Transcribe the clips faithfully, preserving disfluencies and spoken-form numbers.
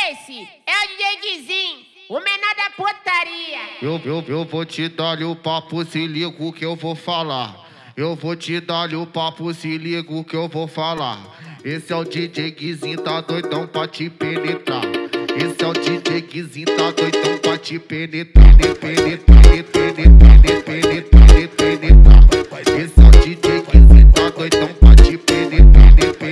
Esse é o D J Guizinho, o menor da putaria. Eu, eu, eu vou te dar o papo, se liga o que eu vou falar. Eu vou te dar o papo, se liga o que eu vou falar. Esse é o D J Guizinho, tá doidão pra te penetrar. Esse é o D J Guizinho, tá doidão pra te penetrar. Esse é o D J Guizinho, tá doidão pra te penetrar.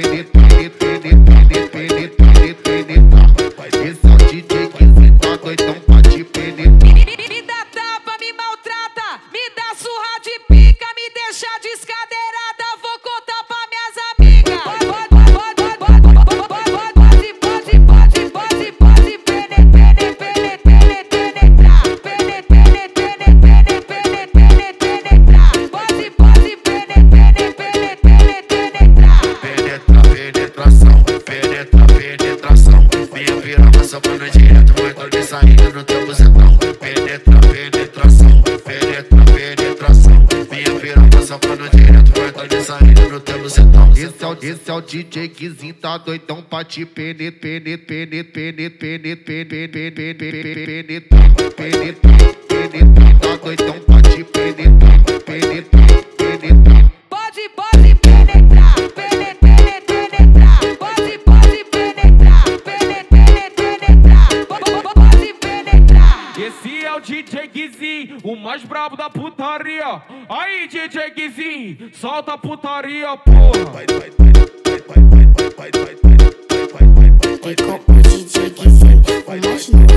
Esse é o D J Guizinho, tá doidão pra te penetrar. Me dá tapa, me maltrata, me dá surra de pica, me deixa descadeirada, vou contar pra minhas amigas. Pode, pode, pode, pode, pode, pode, pode penetrar, penetrar, pode, pode penetrar, penetra, penetração, penetra, penetração. Minha piroca soprando direto, muito de saída no teu bucetão. Penetra, penetração, penetra, penetração. Minha piroca soprando direto, muito de saída no teu bucetão. Esse é o, esse é o D J Guizinho, tá doidão pra te penetrar, penetrar, penetrar, penetrar, penetrar, tá doidão pra te penetrar, penetrar, penetrar. pode, pode penetrar, penetrar, penetrar, pode, pode penetrar, penetrar, pode penetrar. Esse é o D J Guizinho, o mais brabo da putaria. Aí, D J Guizinho, solta a putaria, porra. Vai, vai, vai, vai, vai, vai, vai, vai, vai, vai, vai, vai, vai, vai, E com o D J Guizinho, o mais novo.